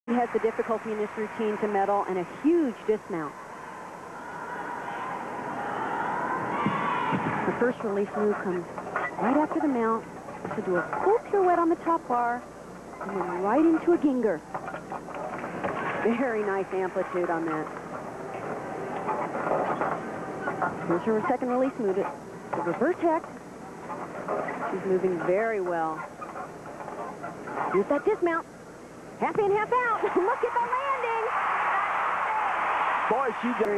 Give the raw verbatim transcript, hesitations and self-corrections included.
He has the difficulty in this routine to medal and a huge dismount. The first release move comes right after the mount to do a full pirouette on the top bar and then right into a ginger. Very nice amplitude on that. Here's her second release move, the reverse hex. She's moving very well. Here's that dismount. Half in, half out. Look at the landing. Boy, she got